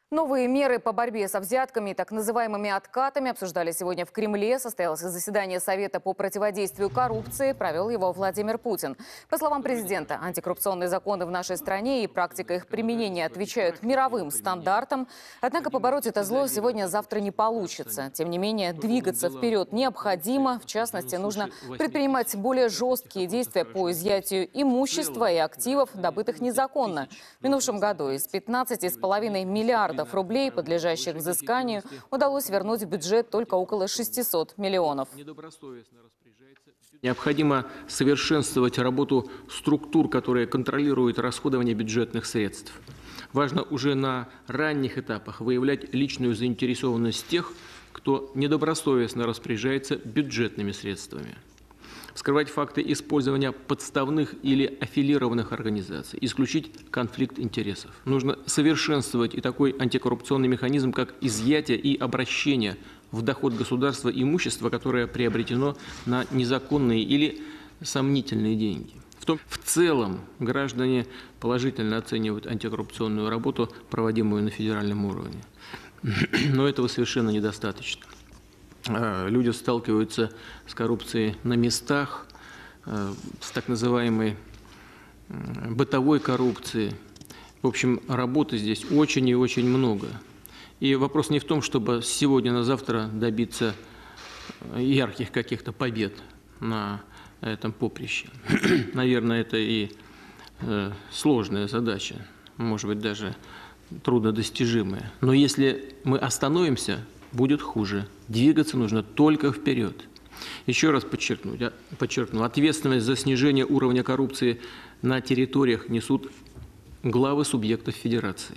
Новые меры по борьбе со взятками и так называемыми откатами обсуждали сегодня в Кремле. Состоялось заседание Совета по противодействию коррупции. Провел его Владимир Путин. По словам президента, антикоррупционные законы в нашей стране и практика их применения отвечают мировым стандартам. Однако побороть это зло сегодня-завтра не получится. Тем не менее, двигаться вперед необходимо. В частности, нужно предпринимать более жесткие действия по изъятию имущества и активов, добытых незаконно. В минувшем году из 15,5 миллиардов рублей, подлежащих взысканию, удалось вернуть в бюджет только около 600 миллионов. Необходимо совершенствовать работу структур, которые контролируют расходование бюджетных средств. Важно уже на ранних этапах выявлять личную заинтересованность тех, кто недобросовестно распоряжается бюджетными средствами. Скрывать факты использования подставных или аффилированных организаций, исключить конфликт интересов. Нужно совершенствовать и такой антикоррупционный механизм, как изъятие и обращение в доход государства имущества, которое приобретено на незаконные или сомнительные деньги. В целом граждане положительно оценивают антикоррупционную работу, проводимую на федеральном уровне. Но этого совершенно недостаточно. Люди сталкиваются с коррупцией на местах, с так называемой бытовой коррупцией. В общем, работы здесь очень и очень много. И вопрос не в том, чтобы с сегодня на завтра добиться ярких каких-то побед на этом поприще. Наверное, это и сложная задача, может быть, даже труднодостижимая. Но если мы остановимся, будет хуже. Двигаться нужно только вперед. Еще раз подчеркну, ответственность за снижение уровня коррупции на территориях несут главы субъектов федерации.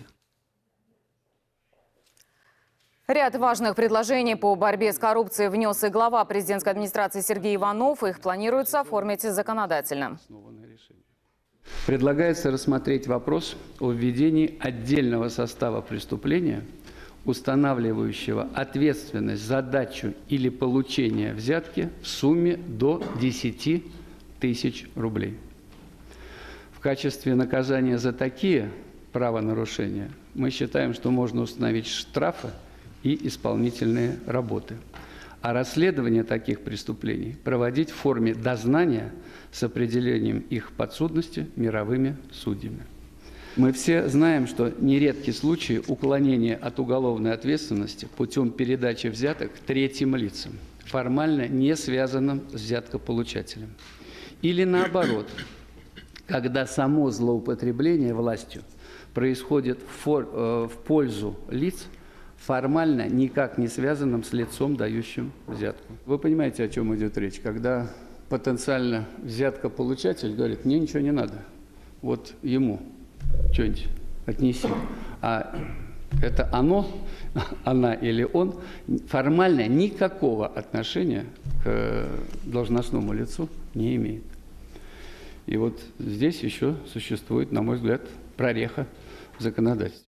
Ряд важных предложений по борьбе с коррупцией внес и глава президентской администрации Сергей Иванов. Их планируется оформить законодательно. Предлагается рассмотреть вопрос о введении отдельного состава преступления, устанавливающего ответственность за дачу или получение взятки в сумме до 10 тысяч рублей. В качестве наказания за такие правонарушения мы считаем, что можно установить штрафы и исполнительные работы. А расследование таких преступлений проводить в форме дознания с определением их подсудности мировыми судьями. Мы все знаем, что нередки случаи уклонения от уголовной ответственности путем передачи взяток третьим лицам, формально не связанным с взяткополучателем. Или наоборот, когда само злоупотребление властью происходит в пользу лиц, формально никак не связанным с лицом, дающим взятку. Вы понимаете, о чем идет речь? Когда потенциально взяткополучатель говорит: мне ничего не надо, вот ему что-нибудь отнеси. А это оно, она или он формально никакого отношения к должностному лицу не имеет. И вот здесь еще существует, на мой взгляд, прореха в законодательстве.